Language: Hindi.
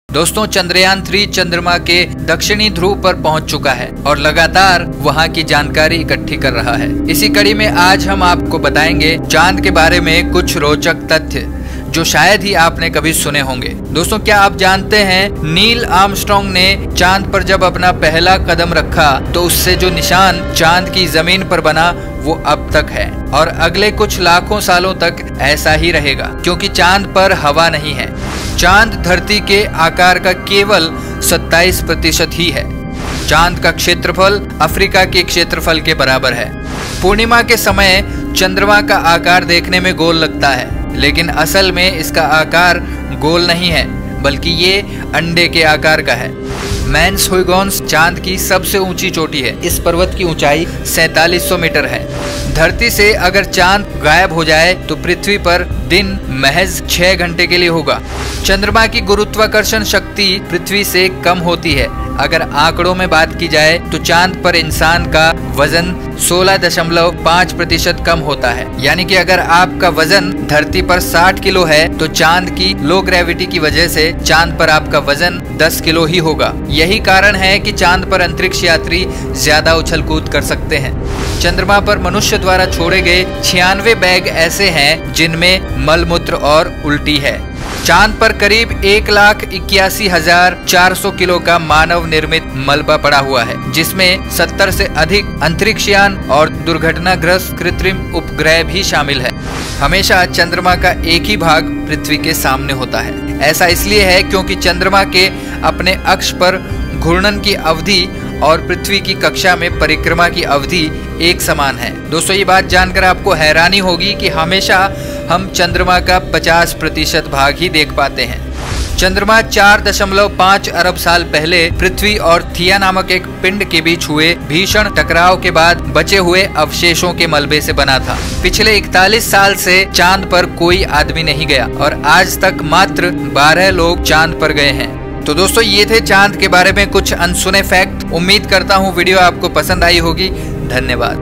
दोस्तों, चंद्रयान 3 चंद्रमा के दक्षिणी ध्रुव पर पहुंच चुका है और लगातार वहां की जानकारी इकट्ठी कर रहा है। इसी कड़ी में आज हम आपको बताएंगे चांद के बारे में कुछ रोचक तथ्य जो शायद ही आपने कभी सुने होंगे। दोस्तों, क्या आप जानते हैं नील आर्मस्ट्रांग ने चांद पर जब अपना पहला कदम रखा तो उससे जो निशान चांद की जमीन पर बना वो अब तक है और अगले कुछ लाखों सालों तक ऐसा ही रहेगा, क्योंकि चांद पर हवा नहीं है। चांद धरती के आकार का केवल 27% ही है। चांद का क्षेत्रफल अफ्रीका के क्षेत्रफल के बराबर है। पूर्णिमा के समय चंद्रमा का आकार देखने में गोल लगता है, लेकिन असल में इसका आकार गोल नहीं है, बल्कि ये अंडे के आकार का है। मैन्सहुइगॉन्स चांद की सबसे ऊंची चोटी है। इस पर्वत की ऊंचाई 4700 मीटर है। धरती से अगर चांद गायब हो जाए तो पृथ्वी पर दिन महज 6 घंटे के लिए होगा। चंद्रमा की गुरुत्वाकर्षण शक्ति पृथ्वी से कम होती है। अगर आंकड़ों में बात की जाए तो चांद पर इंसान का वजन 16.5% कम होता है। यानी कि अगर आपका वजन धरती पर 60 किलो है तो चांद की लो ग्रेविटी की वजह से चांद पर आपका वजन 10 किलो ही होगा। यही कारण है कि चांद पर अंतरिक्ष यात्री ज्यादा उछल कूद कर सकते हैं। चंद्रमा पर मनुष्य द्वारा छोड़े गए 96 बैग ऐसे हैं जिनमें मलमूत्र और उल्टी है। चांद पर करीब 1,81,400 किलो का मानव निर्मित मलबा पड़ा हुआ है, जिसमें 70 से अधिक अंतरिक्षयान और दुर्घटनाग्रस्त कृत्रिम उपग्रह भी शामिल है। हमेशा चंद्रमा का एक ही भाग पृथ्वी के सामने होता है। ऐसा इसलिए है क्योंकि चंद्रमा के अपने अक्ष पर घूर्णन की अवधि और पृथ्वी की कक्षा में परिक्रमा की अवधि एक समान है। दोस्तों, ये बात जानकर आपको हैरानी होगी कि हमेशा हम चंद्रमा का 50% भाग ही देख पाते हैं। चंद्रमा 4.5 अरब साल पहले पृथ्वी और थिया नामक एक पिंड के बीच हुए भीषण टकराव के बाद बचे हुए अवशेषों के मलबे से बना था। पिछले 41 साल से चांद पर कोई आदमी नहीं गया और आज तक मात्र 12 लोग चांद पर गए हैं। तो दोस्तों, ये थे चांद के बारे में कुछ अनसुने फैक्ट। उम्मीद करता हूँ वीडियो आपको पसंद आई होगी। धन्यवाद।